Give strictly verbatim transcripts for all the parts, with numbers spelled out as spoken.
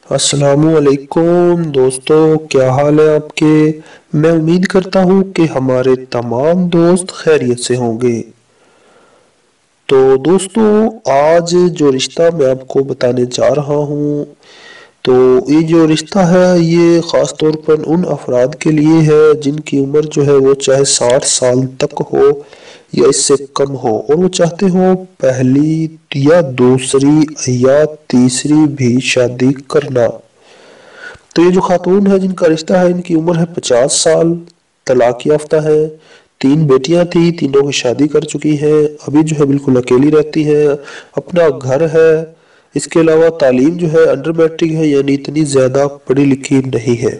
السلام علیکم دوستو، کیا حال ہے آپ کے؟ میں امید کرتا ہوں کہ ہمارے تمام دوست خیریت سے ہوں گے۔ تو دوستو، آج جو رشتہ میں آپ کو بتانے جا رہا ہوں، تو یہ جو رشتہ ہے یہ خاص طور پر ان افراد کے لیے ہے جن کی عمر جو ہے وہ چاہے ساٹھ سال تک ہو یا اس سے کم ہو، اور وہ چاہتے ہو پہلی یا دوسری یا تیسری بھی شادی کرنا۔ تو یہ جو خاتون ہے جن کا رشتہ ہے، ان کی عمر ہے پچاس سال، طلاق یافتہ ہے، تین بیٹیاں تھیں، تینوں کی شادی کر چکی ہیں، ابھی جو ہے بالکل اکیلی رہتی ہے، اپنا گھر ہے، اس کے علاوہ تعلیم جو ہے انڈر میٹرک ہے، یعنی اتنی زیادہ پڑھی لکھی نہیں ہے۔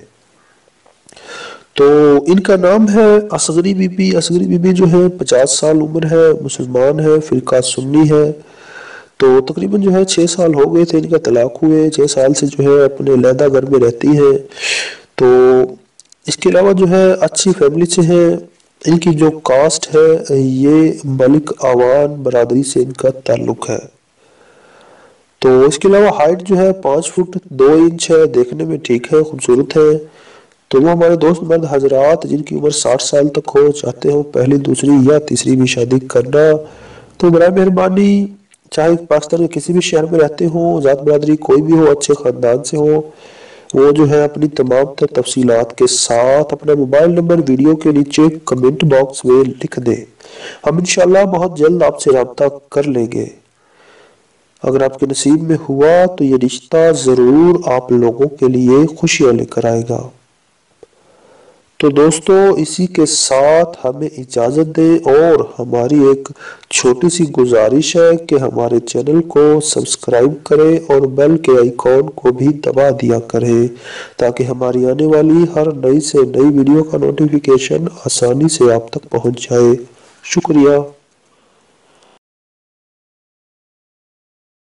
تو ان کا نام ہے اصغری بی بی۔ اصغری بی بی جو ہے پچاس سال عمر ہے، مسلمان ہے، فرقہ سنی ہے۔ تو تقریباً جو ہے چھ سال ہو گئے تھے ان کا طلاق ہوئے، چھ سال سے جو ہے اپنے علیحدہ گھر میں رہتی ہے۔ تو اس کے علاوہ جو ہے اچھی فیملی سے ہے، ان کی جو کاسٹ ہے یہ ملک آوان برادری سے ان کا تعلق ہے۔ تو اس کے علاوہ ہائٹ جو ہے پانچ فٹ دو انچ ہے، دیکھنے میں ٹھیک ہے، خوبصورت ہے۔ تو وہ ہمارے دوست مرد حضرات جن کی عمر ساٹھ سال تک ہو، چاہتے ہو پہلی دوسری یا تیسری بھی شادی کرنا، تو برائے مہربانی چاہے پاکستان کے کسی بھی شہر میں رہتے ہوں، ذات برادری کوئی بھی ہو، اچھے خاندان سے ہو، وہ جو ہے اپنی تمام تر تفصیلات کے ساتھ اپنا موبائل نمبر ویڈیو کے نیچے کمنٹ باکس میں لکھ دے۔ ہم انشاءاللہ بہت جلد آپ سے رابطہ کر لیں گے۔ اگر آپ کے نصیب میں ہوا تو یہ رشتہ ضرور آپ لوگوں کے لیے خوشیاں لے کر آئے گا۔ تو دوستو، اسی کے ساتھ ہمیں اجازت دے، اور ہماری ایک چھوٹی سی گزارش ہے کہ ہمارے چینل کو سبسکرائب کریں اور بیل کے آئیکن کو بھی دبا دیا کریں، تاکہ ہماری آنے والی ہر نئی سے نئی ویڈیو کا نوٹیفیکیشن آسانی سے آپ تک پہنچ جائے۔ شکریہ۔